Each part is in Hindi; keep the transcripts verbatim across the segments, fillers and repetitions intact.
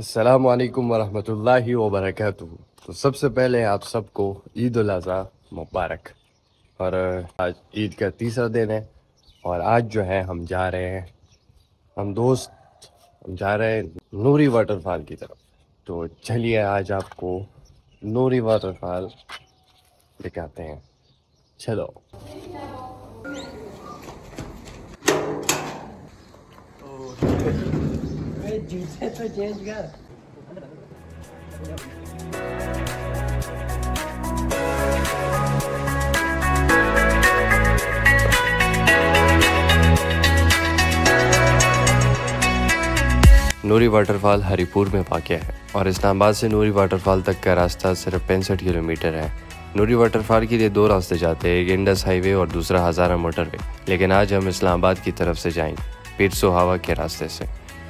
अस्सलामु अलैकुम वरहमतुल्लाहि वबरकातुहू। तो सबसे पहले आप सबको ईद उल अज़हा मुबारक। और आज ईद का तीसरा दिन है और आज जो है हम जा रहे हैं, हम दोस्त हम जा रहे हैं नूरी वाटरफॉल की तरफ। तो चलिए आज आपको नूरी वाटरफॉल दिखाते हैं, चलो। जूते तो चेंज कर। नूरी वाटरफॉल हरिपुर में वाक़या है और इस्लामाबाद से नूरी वाटरफॉल तक का रास्ता सिर्फ पैंसठ किलोमीटर है। नूरी वाटरफॉल के लिए दो रास्ते जाते हैं, एक इंडस हाईवे और दूसरा हज़ारा मोटरवे। लेकिन आज हम इस्लामाबाद की तरफ से जाएंगे पीरसो हवा के रास्ते से।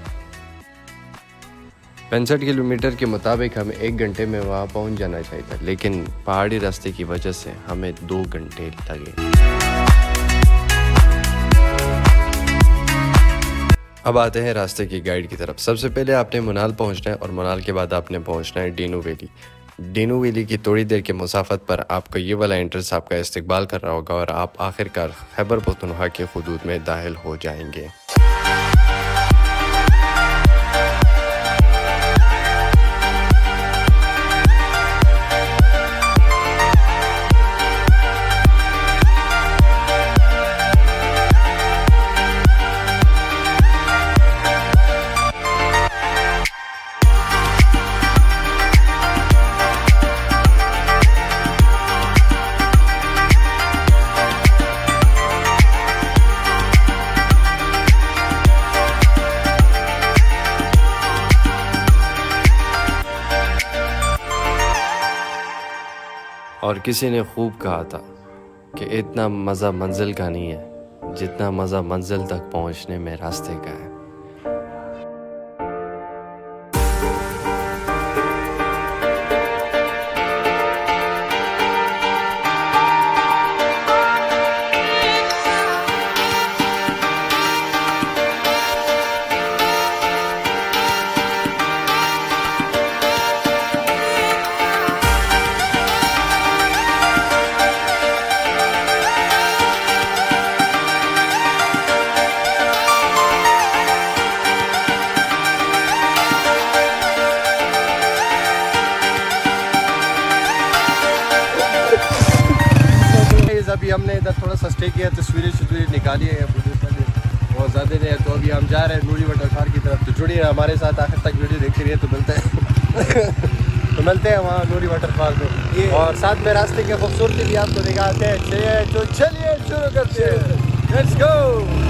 पैंसठ किलोमीटर के मुताबिक हमें एक घंटे में वहाँ पहुँच जाना चाहिए था, लेकिन पहाड़ी रास्ते की वजह से हमें दो घंटे लगे। अब आते हैं रास्ते की गाइड की तरफ। सबसे पहले आपने मुनाल पहुँचना है और मुनाल के बाद आपने पहुँचना है डीनू वैली। डीनू वैली की थोड़ी देर के मुसाफत पर आपको ये वाला एंट्रेंस आपका इस्तकबाल कर रहा होगा और आप आखिरकार खैबर पख्तूनख्वा के हुदूद में दाखिल हो जाएंगे। और किसी ने खूब कहा था कि इतना मज़ा मंजिल का नहीं है जितना मज़ा मंजिल तक पहुंचने में रास्ते का है। अभी हमने इधर थोड़ा सा स्टे किया, तस्वीरें तस्वीरें निकाली है, बहुत ज़्यादा नहीं है। तो अभी हम जा रहे हैं नूरी वाटरफॉल की तरफ। तो जुड़िए हमारे साथ, आखिर तक वीडियो देखते रहिए। तो मिलते हैं तो मिलते हैं वहाँ नूरी वाटरफॉल में और साथ में रास्ते की खूबसूरती भी आपको दिखाते हैं। चलिए तो चलिए शुरू करते हैं, लेट्स गो।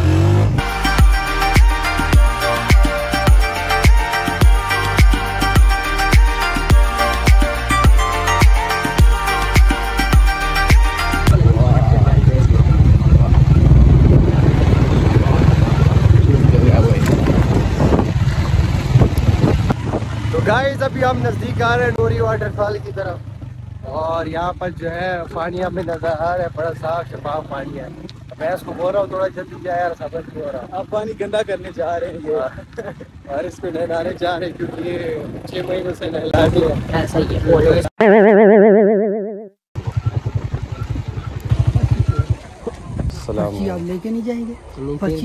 गाइस अभी हम नज़दीक आ रहे हैं नूरी वाटरफॉल की तरफ और यहाँ पर जो है पानी हमें नजर आ रहा है, बड़ा साफ शफाफ पानी है। मैं इसको बोल रहा हूँ थोड़ा जल्दी जाए यार, सबर नहीं हो रहा। आप पानी गंदा करने जा रहे हैं ये और इसको नहलाने जा रहे हैं क्योंकि ये छह महीनों से नहला दिया है। ऐसा ही है। सलाम आप लेके नहीं जाएंगे?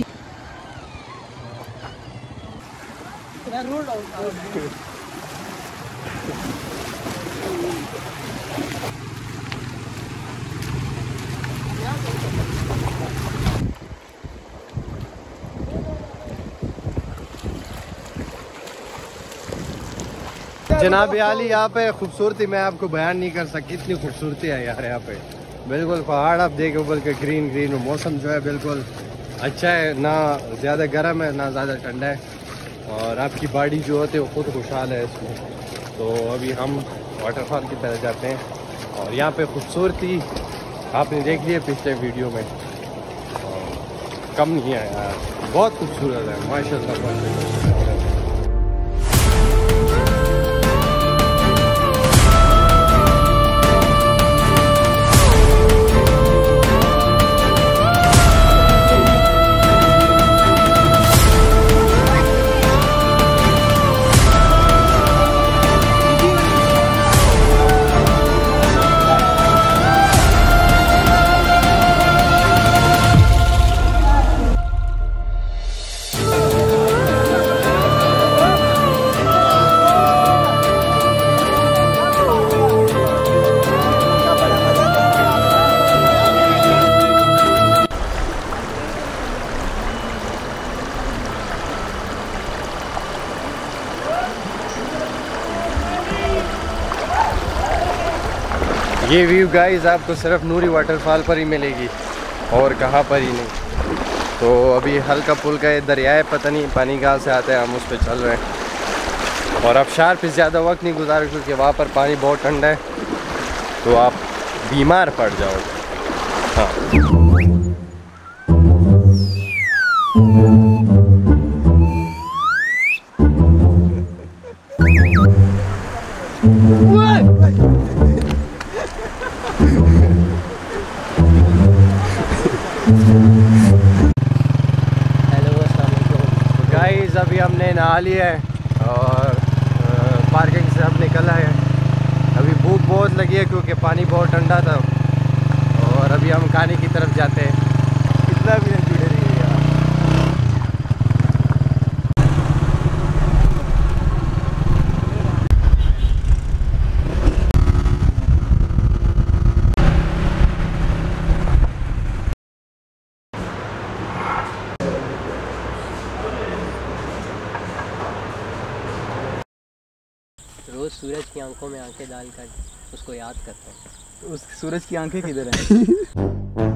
जनाब आली यहाँ पे खूबसूरती मैं आपको बयान नहीं कर सकती, इतनी खूबसूरती है यार यहाँ पे। बिल्कुल पहाड़ आप देखे ऊपर के ग्रीन ग्रीन, मौसम जो है बिल्कुल अच्छा है, ना ज़्यादा गर्म है ना ज़्यादा ठंडा है और आपकी बॉडी जो होती है वो खुद खुशहाल है इसमें। तो अभी हम वाटरफॉल की तरफ जाते हैं और यहाँ पे खूबसूरती आपने देख लिया पिछले वीडियो में, कम नहीं है यार, बहुत खूबसूरत है माशाल्लाह। ये व्यू गाइस आपको सिर्फ नूरी वाटरफॉल पर ही मिलेगी और कहाँ पर ही नहीं। तो अभी हल्का फुल्का ये दरिया है, पता नहीं पानी कहाँ से आता है, हम उस पर चल रहे हैं। और अब शार पे ज़्यादा वक्त नहीं गुजारे क्योंकि वहाँ पर पानी बहुत ठंडा है, तो आप बीमार पड़ जाओगे। हाँ गाइस अभी हमने नहा लिया है और पार्किंग से अब निकला है। अभी भूख बहुत लगी है क्योंकि पानी बहुत ठंडा था और अभी हम खाने की तरफ जाते हैं। कितना भी नहीं जुड़े रहिए यार। रोज सूरज की आंखों में आंखें डालकर उसको याद करते हैं। उस सूरज की आंखें किधर हैं?